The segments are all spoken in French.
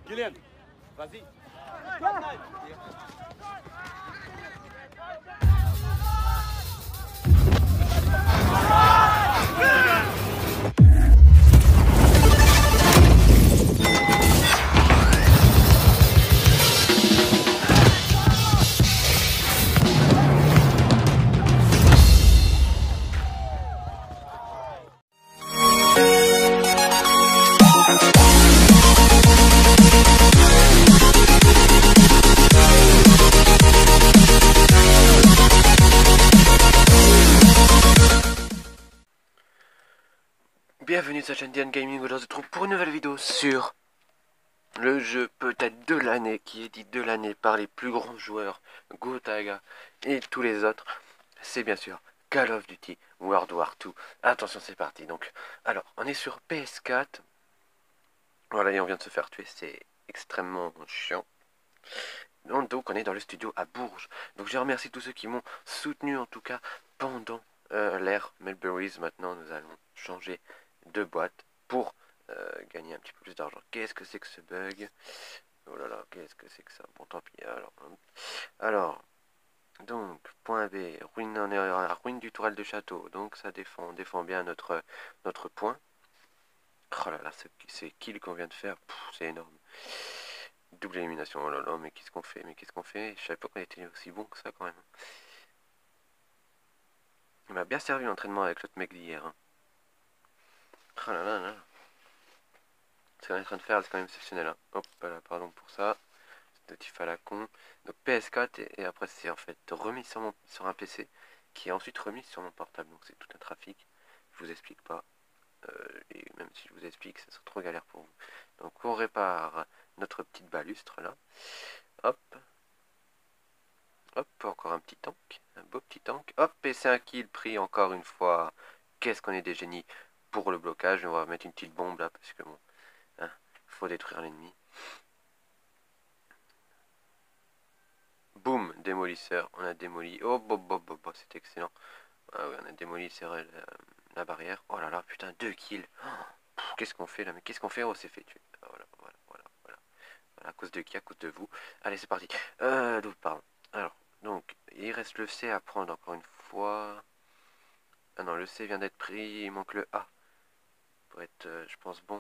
Kylian, vas-y. Bienvenue sur la chaîne Diane Gaming, aujourd'hui on se retrouve pour une nouvelle vidéo sur le jeu peut-être de l'année, qui est dit de l'année par les plus grands joueurs, Gotaga et tous les autres. C'est bien sûr Call of Duty World War II. Attention, c'est parti. Donc, alors, on est sur PS4. Voilà, et on vient de se faire tuer, c'est extrêmement chiant. Donc on est dans le studio à Bourges. Donc je remercie tous ceux qui m'ont soutenu en tout cas pendant l'ère Melberries. Maintenant nous allons changer de boîte pour gagner un petit peu plus d'argent. Qu'est-ce que c'est que ce bug? Oh là là, qu'est-ce que c'est que ça? Bon, tant pis. Alors donc, point B, ruine, on est à la ruine du tourelle de château. Donc ça défend, on défend bien notre point. Oh là là, c'est kill qu'on vient de faire, c'est énorme. Double élimination, oh là là, mais qu'est-ce qu'on fait? Je savais pas qu'on était aussi bon que ça quand même. Il m'a bien servi l'entraînement avec l'autre mec d'hier. Hein. Oh là là là. Ce qu'on est en train de faire, c'est quand même exceptionnel. Hein. Hop là, pardon pour ça. C'est notif à la con. Donc PS4 et après c'est en fait remis sur un PC qui est ensuite remis sur mon portable. Donc c'est tout un trafic. Je vous explique pas. Et même si je vous explique, ça sera trop galère pour vous. Donc on répare notre petite balustre là. Hop. Hop, encore un petit tank. Un beau petit tank. Hop, et c'est un kill pris encore une fois. Qu'est-ce qu'on est des génies pour le blocage. On va mettre une petite bombe là parce que bon, hein, faut détruire l'ennemi. Boum, démolisseur. On a démoli. Oh, c'est excellent. Ah oui, on a démoli la barrière. Oh là là, putain, 2 kills. Oh, qu'est-ce qu'on fait là? Mais qu'est-ce qu'on fait? Oh, c'est fait tuer. Voilà. À cause de qui? À cause de vous. Allez, c'est parti. Pardon. Alors, donc, il reste le C à prendre encore une fois. Ah non, le C vient d'être pris. Il manque le A. Pour être, je pense, bon.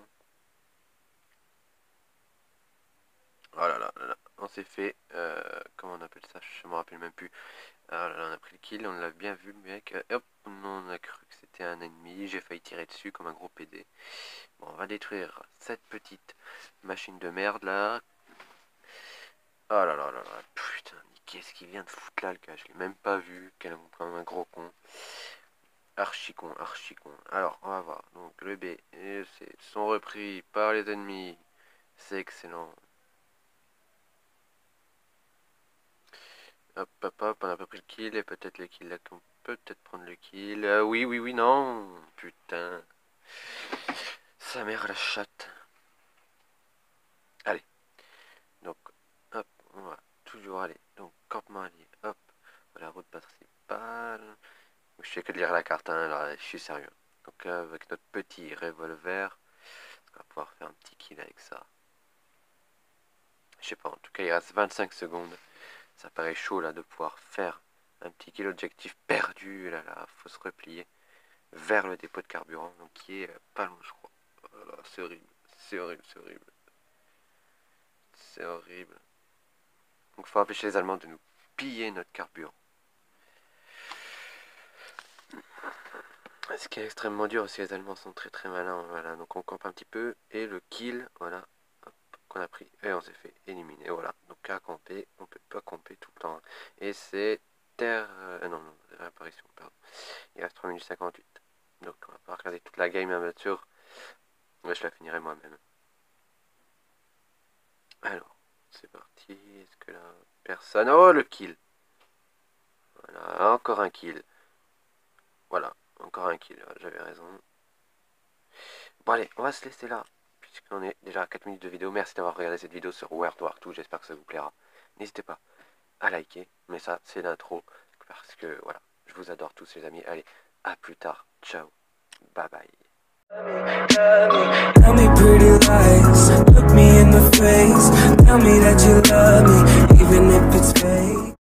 Oh là là, on s'est fait. Comment on appelle ça? Je me rappelle même plus. Ah là là, on a pris le kill. On l'a bien vu, le mec. Hop, on a cru que c'était un ennemi. J'ai failli tirer dessus comme un gros PD. Bon, on va détruire cette petite machine de merde là. Oh là là là là, putain, qu'est-ce qu'il vient de foutre là le gars? Je l'ai même pas vu, comme un gros con. Archi con. Alors, on va voir. Donc, le B et le C sont repris par les ennemis. C'est excellent. Hop, on a pas pris le kill. Et peut-être le kill là, qu'on peut peut-être prendre le kill. Oui, non. Putain. Sa mère la chatte. Allez. Donc, hop, on va toujours aller. Donc, campement allié. Hop, la route principale. Je fais que de lire la carte, hein, alors je suis sérieux. Donc avec notre petit revolver, on va pouvoir faire un petit kill avec ça. Je sais pas, en tout cas il reste 25 secondes. Ça paraît chaud là de pouvoir faire un petit kill. Objectif perdu, là faut se replier vers le dépôt de carburant, donc qui est pas loin je crois. Oh, c'est horrible, c'est horrible. Donc il faut empêcher les Allemands de nous piller notre carburant. Ce qui est extrêmement dur aussi, les Allemands sont très malins. Voilà, donc on campe un petit peu et le kill, voilà, qu'on a pris et on s'est fait éliminer. Voilà, donc à camper, on peut pas camper tout le temps. Et c'est terre, non, réapparition, pardon. Il reste 3 minutes 58. Donc on va pas regarder toute la game, bien sûr. Ouais, je la finirai moi-même. Alors, c'est parti. Est-ce que là, personne? Oh, le kill. Voilà, encore un kill. Voilà. Encore un kill, j'avais raison. Bon allez, on va se laisser là, puisqu'on est déjà à 4 minutes de vidéo. Merci d'avoir regardé cette vidéo sur World War II, j'espère que ça vous plaira. N'hésitez pas à liker, mais ça c'est l'intro, parce que voilà, je vous adore tous les amis. Allez, à plus tard, ciao, bye bye. in the face. Tell me that you love me, even if it's fake.